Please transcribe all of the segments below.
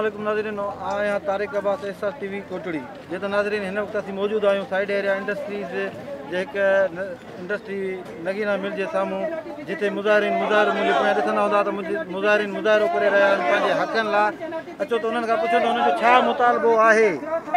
अस्सलामुअलैकुम नाज़रीन, आया तारिक अब्बास SR TV कोटड़ी। जे तो नाज़रीन हिन वक्त असीं मौजूद आहियूं साइड एरिया इंडस्ट्रीज़ जे इंडस्ट्री नगीना मिल जे साम्हूं, जिथे मुज़ाहिरीन मुज़ाहिरो मुंहिंजे पोयां ॾिसंदा हूंदा त मुज़ाहिरीन मुज़ाहिरो करे रहिया आहिनि पंहिंजे हक़नि लाइ। अचो त उन्हनि खां पुछो त उन्हनि जो छा मुतालबो आहे।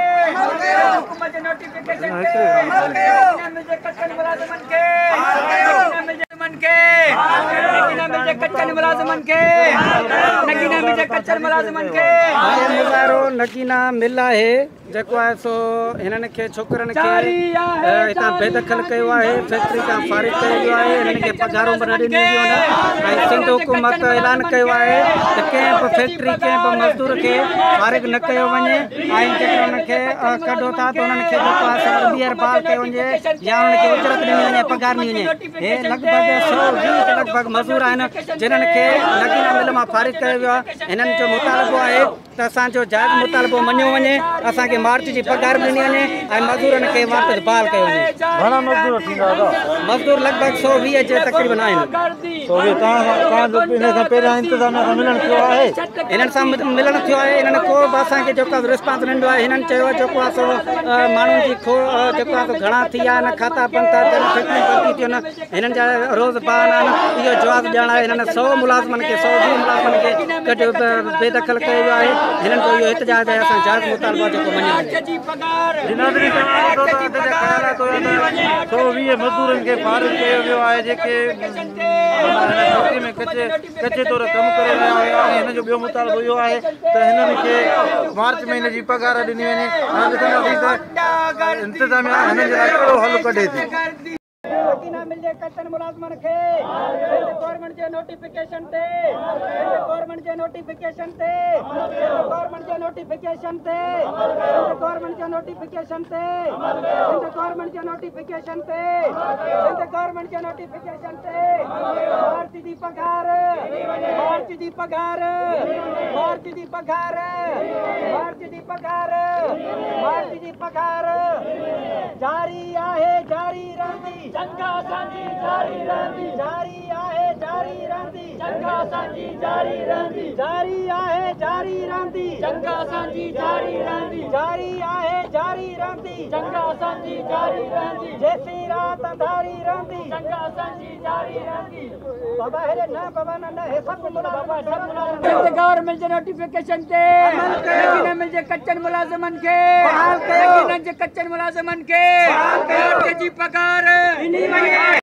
नगीना मिल आहे जेको आहे सो हिननि खे छोकिरनि खे हितां बेदख़ल कयो आहे, फैक्ट्री खां फारिग कयो वियो आहे, हिननि खे पघारूं बि न ॾिनियूं वियूं आहिनि। ऐं सिंध हुकूमत ऐलान कयो आहे त कंहिं बि फैक्ट्री कंहिं बि मज़दूर खे फारिग न कयो वञे, ऐं जेकर हुननि खे कढो था त हुननि खे जेको आहे सो ॿीहर बहाल कयो वञे या हुननि खे उजरत ॾिनी वञे, पघार ॾिनी वञे। हे लॻभॻि 120 लॻभॻि मज़दूर आहिनि जिन्हनि खे नगीना मिल मां फारिग कयो वियो आहे। हिननि जो मुतालबो आहे त असांजो जाइज़ मुतालबो मञियो वञे, असांखे मार्च जी पघार ॾिनी वञे ऐं मज़दूरनि खे वापसि बहाल कयो वञे। घणा मज़दूर थींदा? मज़दूर लॻभॻि 120 जे तक़रीबन आहिनि। हिन सां पहिरियां इंतिज़ामिया सां मिलणु थियो आहे? हिननि सां मिलणु थियो आहे, हिननि को बि असांखे जेको आहे रिस्पॉन्स न ॾिनो आहे। हिननि चयो आहे जेको आहे सो माण्हुनि जी जेको आहे सो घणा थी विया आहिनि, खाता बंदि था थियनि, फैक्ट्रियूं बंदि थी थियनि, हिननि जा रोज़ बहाना आहिनि। इहो जवाबु ॾियणु आहे। हिननि 100 मुलाज़िमनि खे 120 मुलाज़िमनि खे कढियो बेदख़ल कयो वियो आहे। हिननि जो इहो इतिजाज आहे, असां जाइज़ मुतालबो जेको मञियो वञे। 120 मज़दूरनि खे फारिग कयो वियो आहे जेके फैक्ट्री में कचे तौर कमु करे रहिया हुया। हिन जो ॿियो मुतालबो इहो आहे त हिननि खे मार्च महीने जी पघार ॾिनी वञे। ॾिसंदासीं त इंतिज़ामिया हिननि जे लाइ कहिड़ो हल कढे थी। नगीना मिल जे कचनि मुलाज़िमनि खे गवर्नमेंट जे नोटिफिकेशन ते गवर्नमेंट जे नोटिफिकेशन ते गवर्नमेंट जे नोटिफिकेशन ते गवर्नमेंट जे नोटिफिकेशन ते गवर्नमेंट जे नोटिफिकेशन ते गवर्नमेंट जे नोटिफिकेशन ते मार्च जी पघार मार्च जी पघार मार्च जी पघार मार्च जी पघार मार्च जी पघार जारी आहे, जारी रहंदी। जंग असांजी जारी रहंदी, जारी आहे, जारी रहंदी। जंग असांजी जारी रहंदी, जारी आहे, जारी रहंदी। जंग असांजी जारी रहंदी, जारी आहे, जारी रहंदी। जंग असांजी जारी रहंदी, जेसीं रात अंधारी रहंदी। जंग असांजी जारी रहंदी। बाबा हेरे न बाबा न हे सभु गवर्नमेंट जे नोटिफिकेशन ते नगीना मिल जे कचनि मुलाज़िमनि खे नगीना जे कचनि मुलाज़िमनि खे जी पघार